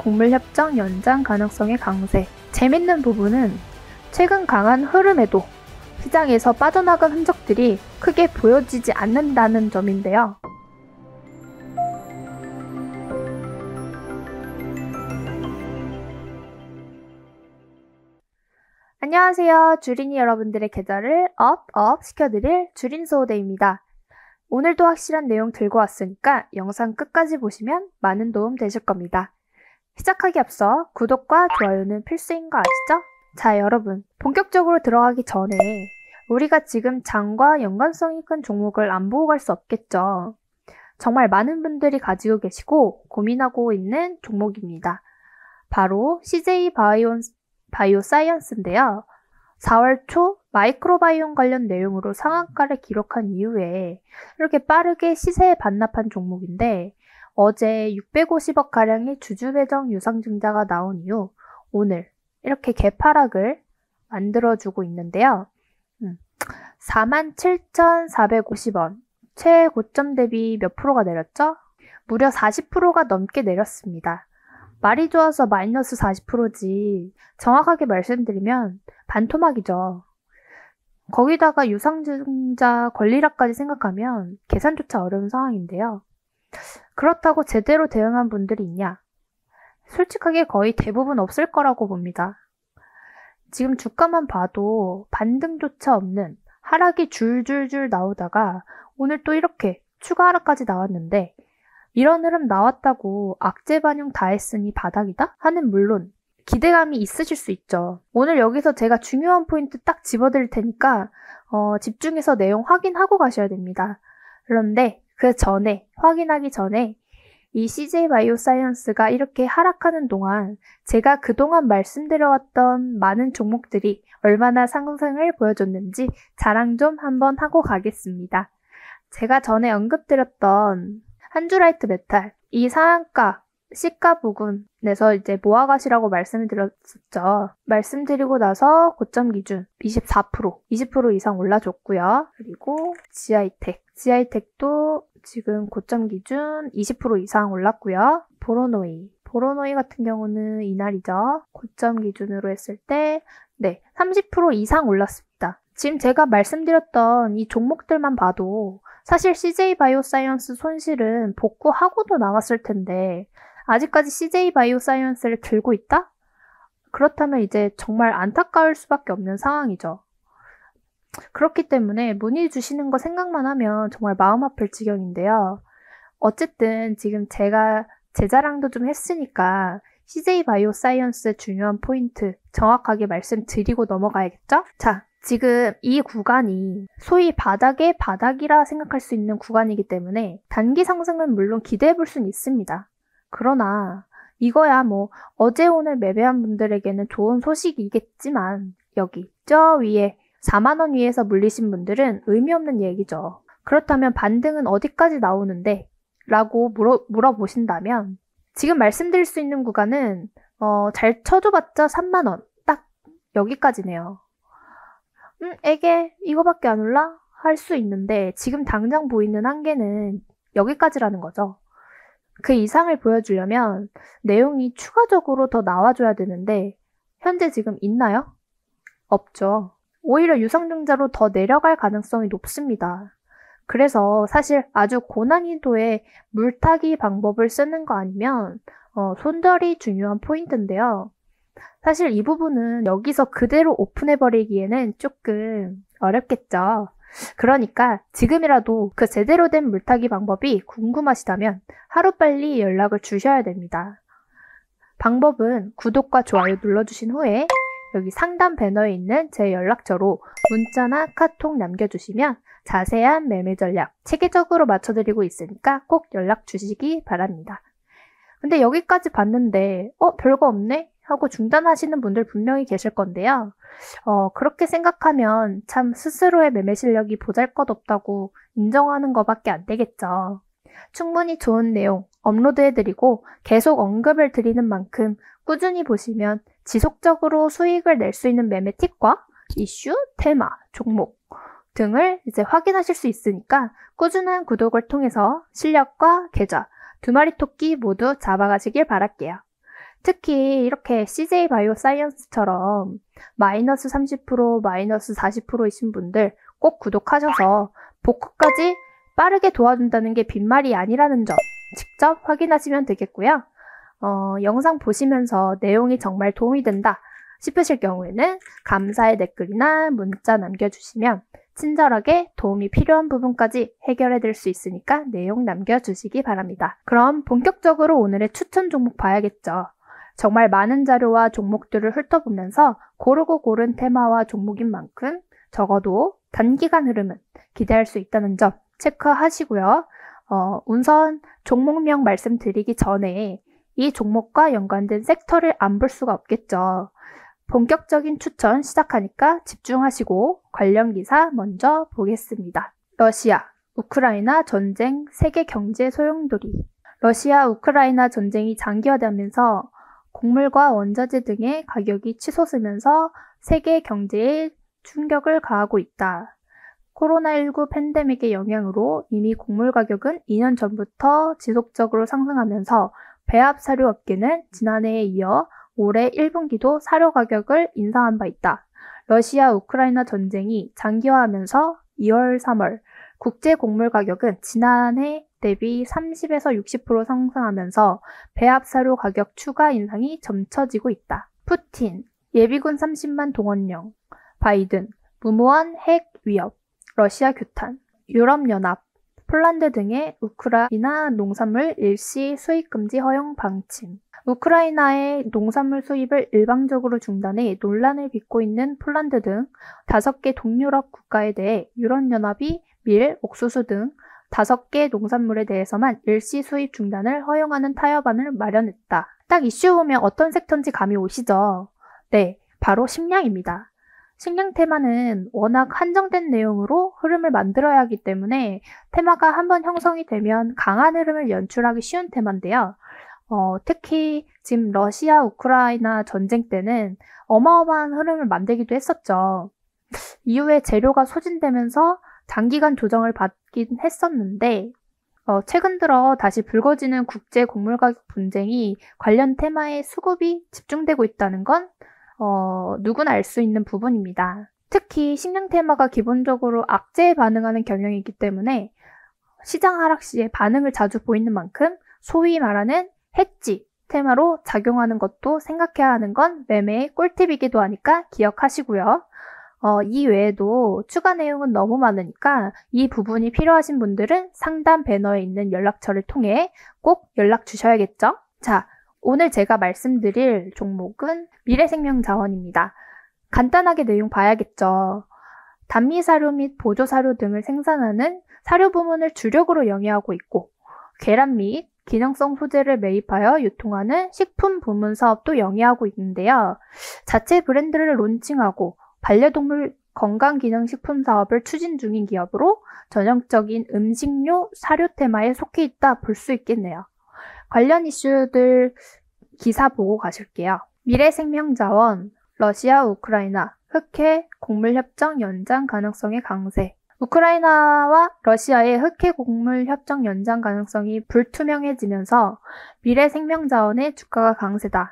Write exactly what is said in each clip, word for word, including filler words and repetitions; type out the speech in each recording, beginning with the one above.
곡물협정 연장 가능성의 강세. 재밌는 부분은 최근 강한 흐름에도 시장에서 빠져나간 흔적들이 크게 보여지지 않는다는 점인데요. 안녕하세요. 주린이 여러분들의 계좌를 업, 업 시켜드릴 주린소호대입니다. 오늘도 확실한 내용 들고 왔으니까 영상 끝까지 보시면 많은 도움 되실 겁니다. 시작하기 앞서 구독과 좋아요는 필수인 거 아시죠? 자, 여러분, 본격적으로 들어가기 전에 우리가 지금 장과 연관성이 큰 종목을 안 보고 갈 수 없겠죠. 정말 많은 분들이 가지고 계시고 고민하고 있는 종목입니다. 바로 씨제이 바이오, 바이오사이언스인데요. 사월 초 마이크로바이옴 관련 내용으로 상한가를 기록한 이후에 이렇게 빠르게 시세에 반납한 종목인데, 어제 육백오십억 가량의 주주 배정 유상증자가 나온 이후 오늘 이렇게 개파락을 만들어주고 있는데요. 음, 사만 칠천사백오십 원, 최고점 대비 몇 프로가 내렸죠? 무려 사십 퍼센트가 넘게 내렸습니다. 말이 좋아서 마이너스 사십 퍼센트지 정확하게 말씀드리면 반토막이죠. 거기다가 유상증자 권리락까지 생각하면 계산조차 어려운 상황인데요. 그렇다고 제대로 대응한 분들이 있냐? 솔직하게 거의 대부분 없을 거라고 봅니다. 지금 주가만 봐도 반등조차 없는 하락이 줄줄줄 나오다가 오늘 또 이렇게 추가 하락까지 나왔는데, 이런 흐름 나왔다고 악재 반영 다 했으니 바닥이다? 하는 물론 기대감이 있으실 수 있죠. 오늘 여기서 제가 중요한 포인트 딱 집어드릴 테니까 어, 집중해서 내용 확인하고 가셔야 됩니다. 그런데 그 전에, 확인하기 전에 이 씨제이 바이오사이언스가 이렇게 하락하는 동안 제가 그동안 말씀드려왔던 많은 종목들이 얼마나 상승을 보여줬는지 자랑 좀 한번 하고 가겠습니다. 제가 전에 언급드렸던 한주라이트 메탈, 이 상한가 시가 부근에서 이제 모아가시라고 말씀을 드렸었죠. 말씀드리고 나서 고점 기준 이십사 퍼센트, 이십 퍼센트 이상 올라줬고요. 그리고 지아이텍, 지아이텍도 지금 고점 기준 이십 퍼센트 이상 올랐고요. 보로노이, 보로노이 같은 경우는 이날이죠. 고점 기준으로 했을 때 네, 삼십 퍼센트 이상 올랐습니다. 지금 제가 말씀드렸던 이 종목들만 봐도 사실 씨제이 바이오사이언스 손실은 복구하고도 나왔을 텐데 아직까지 씨제이 바이오사이언스를 들고 있다? 그렇다면 이제 정말 안타까울 수밖에 없는 상황이죠. 그렇기 때문에 문의 주시는 거 생각만 하면 정말 마음 아플 지경인데요. 어쨌든 지금 제가 제 자랑도 좀 했으니까 씨제이 바이오사이언스의 중요한 포인트 정확하게 말씀드리고 넘어가야겠죠? 자, 지금 이 구간이 소위 바닥의 바닥이라 생각할 수 있는 구간이기 때문에 단기 상승은 물론 기대해 볼 수는 있습니다. 그러나 이거야 뭐 어제 오늘 매매한 분들에게는 좋은 소식이겠지만 여기 저 위에 사만 원 위에서 물리신 분들은 의미 없는 얘기죠. 그렇다면 반등은 어디까지 나오는데? 라고 물어, 물어보신다면 지금 말씀드릴 수 있는 구간은 어, 잘 쳐줘봤자 삼만 원, 딱 여기까지네요. 음, 에게 이거밖에 안 올라? 할 수 있는데 지금 당장 보이는 한계는 여기까지라는 거죠. 그 이상을 보여주려면 내용이 추가적으로 더 나와줘야 되는데 현재 지금 있나요? 없죠. 오히려 유상증자로 더 내려갈 가능성이 높습니다. 그래서 사실 아주 고난이도의 물타기 방법을 쓰는 거 아니면 어, 손절이 중요한 포인트인데요. 사실 이 부분은 여기서 그대로 오픈해버리기에는 조금 어렵겠죠. 그러니까 지금이라도 그 제대로 된 물타기 방법이 궁금하시다면 하루빨리 연락을 주셔야 됩니다. 방법은 구독과 좋아요 눌러주신 후에 여기 상단 배너에 있는 제 연락처로 문자나 카톡 남겨주시면 자세한 매매 전략 체계적으로 맞춰드리고 있으니까 꼭 연락 주시기 바랍니다. 근데 여기까지 봤는데 어 별거 없네? 하고 중단하시는 분들 분명히 계실 건데요. 어, 그렇게 생각하면 참 스스로의 매매 실력이 보잘것없다고 인정하는 것밖에 안 되겠죠. 충분히 좋은 내용 업로드해드리고 계속 언급을 드리는 만큼 꾸준히 보시면 지속적으로 수익을 낼 수 있는 매매 팁과 이슈, 테마, 종목 등을 이제 확인하실 수 있으니까 꾸준한 구독을 통해서 실력과 계좌, 두 마리 토끼 모두 잡아가시길 바랄게요. 특히 이렇게 씨제이 바이오사이언스처럼 마이너스 삼십 퍼센트, 마이너스 사십 퍼센트이신 분들 꼭 구독하셔서 복구까지 빠르게 도와준다는 게 빈말이 아니라는 점 직접 확인하시면 되겠고요. 어, 영상 보시면서 내용이 정말 도움이 된다 싶으실 경우에는 감사의 댓글이나 문자 남겨주시면 친절하게 도움이 필요한 부분까지 해결해 드릴 수 있으니까 내용 남겨주시기 바랍니다. 그럼 본격적으로 오늘의 추천 종목 봐야겠죠. 정말 많은 자료와 종목들을 훑어보면서 고르고 고른 테마와 종목인 만큼 적어도 단기간 흐름은 기대할 수 있다는 점 체크하시고요. 어, 우선 종목명 말씀드리기 전에 이 종목과 연관된 섹터를 안 볼 수가 없겠죠. 본격적인 추천 시작하니까 집중하시고 관련 기사 먼저 보겠습니다. 러시아, 우크라이나 전쟁 세계 경제 소용돌이. 러시아, 우크라이나 전쟁이 장기화되면서 곡물과 원자재 등의 가격이 치솟으면서 세계 경제에 충격을 가하고 있다. 코로나십구 팬데믹의 영향으로 이미 곡물 가격은 이 년 전부터 지속적으로 상승하면서 배합 사료 업계는 지난해에 이어 올해 일 분기도 사료 가격을 인상한 바 있다. 러시아 우크라이나 전쟁이 장기화하면서 이월, 삼월 국제 곡물 가격은 지난해 대비 삼십에서 육십 퍼센트 상승하면서 배합 사료 가격 추가 인상이 점쳐지고 있다. 푸틴, 예비군 삼십만 동원령, 바이든, 무모한 핵 위협, 러시아 규탄, 유럽연합, 폴란드 등의 우크라이나 농산물 일시 수입 금지 허용 방침. 우크라이나의 농산물 수입을 일방적으로 중단해 논란을 빚고 있는 폴란드 등 다섯 개 동유럽 국가에 대해 유럽연합이 밀, 옥수수 등 다섯 개 농산물에 대해서만 일시 수입 중단을 허용하는 타협안을 마련했다. 딱 이슈 보면 어떤 섹터인지 감이 오시죠? 네, 바로 식량입니다. 식량 테마는 워낙 한정된 내용으로 흐름을 만들어야 하기 때문에 테마가 한번 형성이 되면 강한 흐름을 연출하기 쉬운 테마인데요. 어, 특히 지금 러시아 우크라이나 전쟁 때는 어마어마한 흐름을 만들기도 했었죠. 이후에 재료가 소진되면서 장기간 조정을 받긴 했었는데 어, 최근 들어 다시 불거지는 국제 곡물 가격 분쟁이 관련 테마에 수급이 집중되고 있다는 건 어, 누구나 알 수 있는 부분입니다. 특히 식량 테마가 기본적으로 악재에 반응하는 경향이기 때문에 시장 하락 시에 반응을 자주 보이는 만큼 소위 말하는 해지 테마로 작용하는 것도 생각해야 하는 건 매매의 꿀팁이기도 하니까 기억하시고요. 어, 이 외에도 추가 내용은 너무 많으니까 이 부분이 필요하신 분들은 상단 배너에 있는 연락처를 통해 꼭 연락 주셔야겠죠? 자, 오늘 제가 말씀드릴 종목은 미래생명자원입니다. 간단하게 내용 봐야겠죠. 단미사료 및 보조사료 등을 생산하는 사료 부문을 주력으로 영위하고 있고 계란 및 기능성 소재를 매입하여 유통하는 식품 부문 사업도 영위하고 있는데요. 자체 브랜드를 론칭하고 반려동물 건강기능식품 사업을 추진 중인 기업으로 전형적인 음식료 사료 테마에 속해 있다 볼 수 있겠네요. 관련 이슈들 기사 보고 가실게요. 미래생명자원, 러시아, 우크라이나, 흑해 곡물협정 연장 가능성의 강세. 우크라이나와 러시아의 흑해 곡물 협정 연장 가능성이 불투명해지면서 미래생명자원의 주가가 강세다.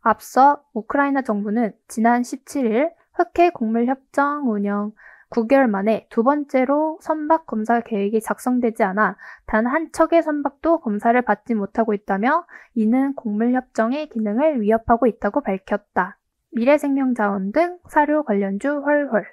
앞서 우크라이나 정부는 지난 십칠일 흑해 곡물 협정 운영 구 개월 만에 두 번째로 선박 검사 계획이 작성되지 않아 단 한 척의 선박도 검사를 받지 못하고 있다며 이는 곡물 협정의 기능을 위협하고 있다고 밝혔다. 미래생명자원 등 사료 관련주 헐헐.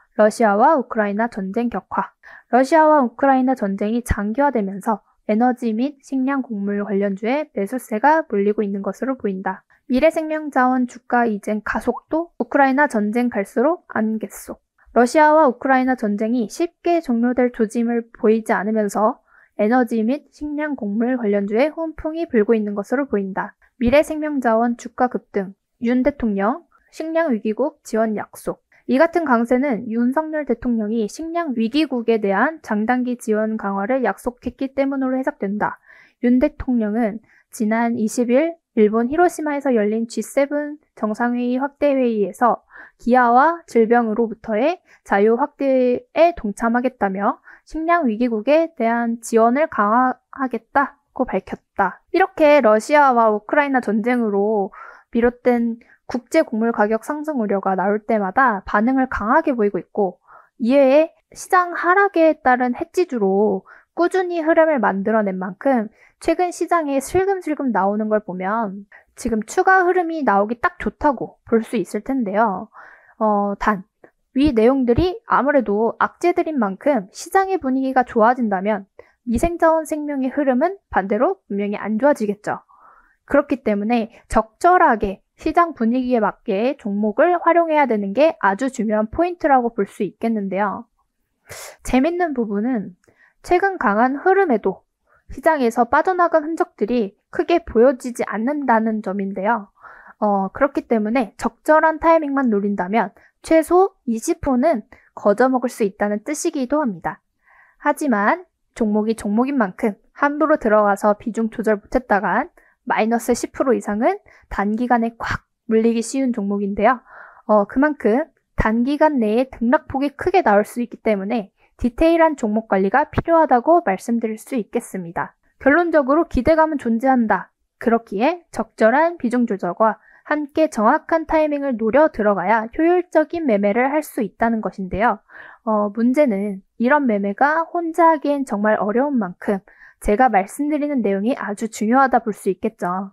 러시아와 우크라이나 전쟁 격화. 러시아와 우크라이나 전쟁이 장기화되면서 에너지 및 식량 곡물 관련주에 매수세가 몰리고 있는 것으로 보인다. 미래생명자원 주가 이전 가속도 우크라이나 전쟁 갈수록 안갯속. 러시아와 우크라이나 전쟁이 쉽게 종료될 조짐을 보이지 않으면서 에너지 및 식량 곡물 관련주에 훈풍이 불고 있는 것으로 보인다. 미래생명자원 주가 급등. 윤 대통령 식량 위기국 지원 약속. 이 같은 강세는 윤석열 대통령이 식량 위기국에 대한 장단기 지원 강화를 약속했기 때문으로 해석된다. 윤 대통령은 지난 이십일 일본 히로시마에서 열린 지 세븐 정상회의 확대회의에서 기아와 질병으로부터의 자유 확대에 동참하겠다며 식량 위기국에 대한 지원을 강화하겠다고 밝혔다. 이렇게 러시아와 우크라이나 전쟁으로 비롯된 국제 곡물 가격 상승 우려가 나올 때마다 반응을 강하게 보이고 있고, 이외에 시장 하락에 따른 해지주로 꾸준히 흐름을 만들어낸 만큼 최근 시장에 슬금슬금 나오는 걸 보면 지금 추가 흐름이 나오기 딱 좋다고 볼 수 있을 텐데요. 어, 단, 위 내용들이 아무래도 악재들인 만큼 시장의 분위기가 좋아진다면 미생자원 생명의 흐름은 반대로 분명히 안 좋아지겠죠. 그렇기 때문에 적절하게 시장 분위기에 맞게 종목을 활용해야 되는 게 아주 중요한 포인트라고 볼 수 있겠는데요. 재밌는 부분은 최근 강한 흐름에도 시장에서 빠져나간 흔적들이 크게 보여지지 않는다는 점인데요. 어, 그렇기 때문에 적절한 타이밍만 노린다면 최소 이십 퍼센트는 거저먹을 수 있다는 뜻이기도 합니다. 하지만 종목이 종목인 만큼 함부로 들어가서 비중 조절 못했다간 마이너스 십 퍼센트 이상은 단기간에 꽉 물리기 쉬운 종목인데요. 어, 그만큼 단기간 내에 등락폭이 크게 나올 수 있기 때문에 디테일한 종목 관리가 필요하다고 말씀드릴 수 있겠습니다. 결론적으로 기대감은 존재한다. 그렇기에 적절한 비중 조절과 함께 정확한 타이밍을 노려 들어가야 효율적인 매매를 할 수 있다는 것인데요. 어, 문제는 이런 매매가 혼자 하기엔 정말 어려운 만큼 제가 말씀드리는 내용이 아주 중요하다 볼 수 있겠죠.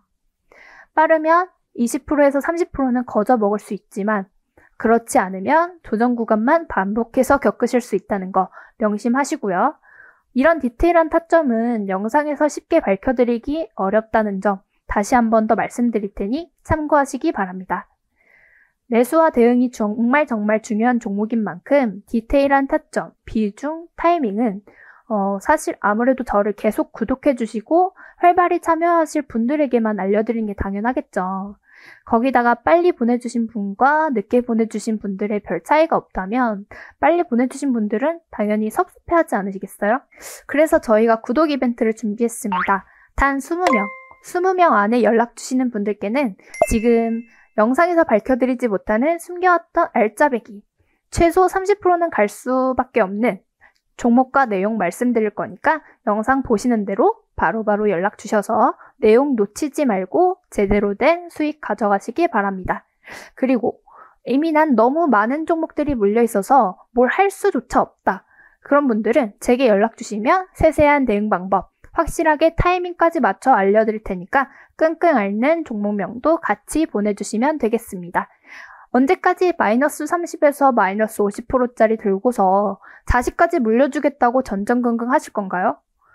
빠르면 이십 퍼센트에서 삼십 퍼센트는 거저 먹을 수 있지만 그렇지 않으면 조정 구간만 반복해서 겪으실 수 있다는 거 명심하시고요. 이런 디테일한 타점은 영상에서 쉽게 밝혀드리기 어렵다는 점 다시 한 번 더 말씀드릴 테니 참고하시기 바랍니다. 매수와 대응이 정말 정말 중요한 종목인 만큼 디테일한 타점, 비중, 타이밍은 어, 사실 아무래도 저를 계속 구독해 주시고 활발히 참여하실 분들에게만 알려드리는 게 당연하겠죠. 거기다가 빨리 보내주신 분과 늦게 보내주신 분들의 별 차이가 없다면 빨리 보내주신 분들은 당연히 섭섭해하지 않으시겠어요? 그래서 저희가 구독 이벤트를 준비했습니다. 단 이십 명, 이십 명 안에 연락 주시는 분들께는 지금 영상에서 밝혀드리지 못하는 숨겨왔던 알짜배기, 최소 삼십 퍼센트는 갈 수밖에 없는 종목과 내용 말씀드릴 거니까 영상 보시는 대로 바로바로 연락 주셔서 내용 놓치지 말고 제대로 된 수익 가져가시기 바랍니다. 그리고 이미 난 너무 많은 종목들이 몰려 있어서 뭘 할 수조차 없다. 그런 분들은 제게 연락 주시면 세세한 대응 방법, 확실하게 타이밍까지 맞춰 알려드릴 테니까 끙끙 앓는 종목명도 같이 보내주시면 되겠습니다. 언제까지 마이너스 삼십에서 마이너스 오십 퍼센트짜리 들고서 자식까지 물려주겠다고 전전긍긍 하실 건가요?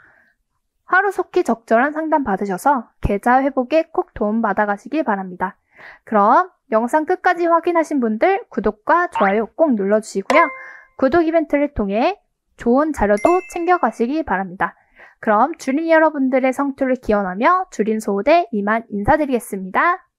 하루속히 적절한 상담 받으셔서 계좌 회복에 꼭 도움 받아가시길 바랍니다. 그럼 영상 끝까지 확인하신 분들 구독과 좋아요 꼭 눌러주시고요. 구독 이벤트를 통해 좋은 자료도 챙겨가시기 바랍니다. 그럼 주린 여러분들의 성투를 기원하며 주린 소호대 이만 인사드리겠습니다.